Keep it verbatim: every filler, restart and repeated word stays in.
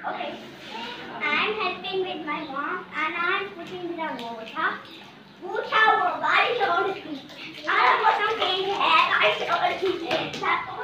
Okay. I'm helping with my mom and I'm putting the water. Water वो बारिश हो रही थी। आरा मौसम change है, बारिश हो रही है।